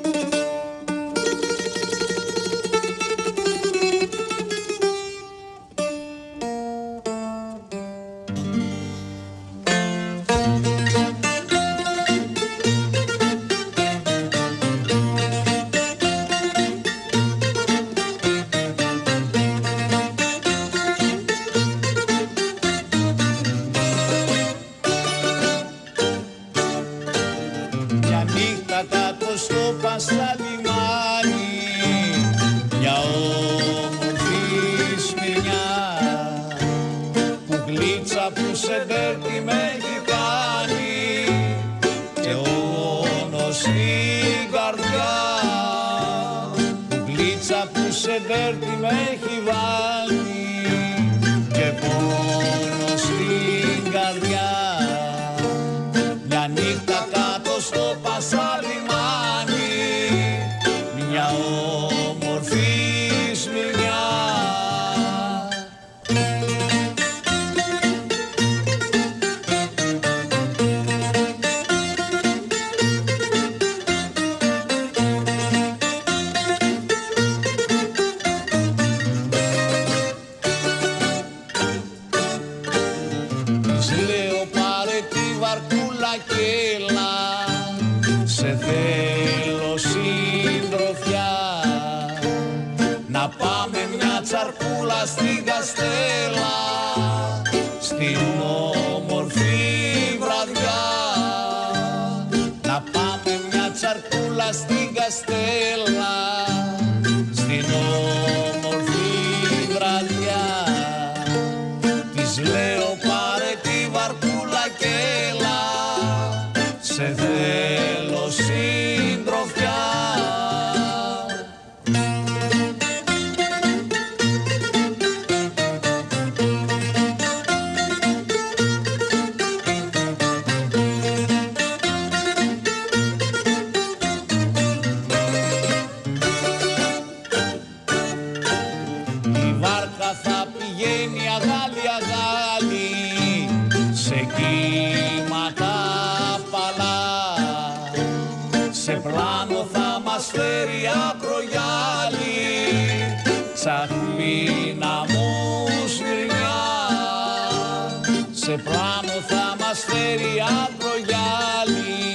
στο Πασαλιμάνι, μια όμορφη Σμυρνιά, που γλίτσα που σε μπέρτη με έχει κάνει και όνος στην καρδιά, που γλίτσα που σε μπέρτη με έχει βάλει και πόνο στην καρδιά. Μια νύχτα κάτω στο Πασαλιμάνι, μια όμορφη Σμυρνιά. Της λέω πάρε τη βαρκούλα και έλα, σε θέλω συντροφιά, να πάμε μια τσαρκούλα στην Καστέλα, στην όμορφη βραδιά. Να πάμε μια τσαρκούλα στην Καστέλα, στην όμορφη βραδιά. Της λέω πάρε τη βαρκούλα και έλα, σε θέλω συντροφιά. Η βάρκα θα πηγαίνει αγάλι αγάλι σε κύματα παλά, σε πλάνο θα μας φέρει ακρογιάλι, τσαχπίνα μου Σμυρνιά. Σε πλάνο θα μας φέρει ακρογιάλι,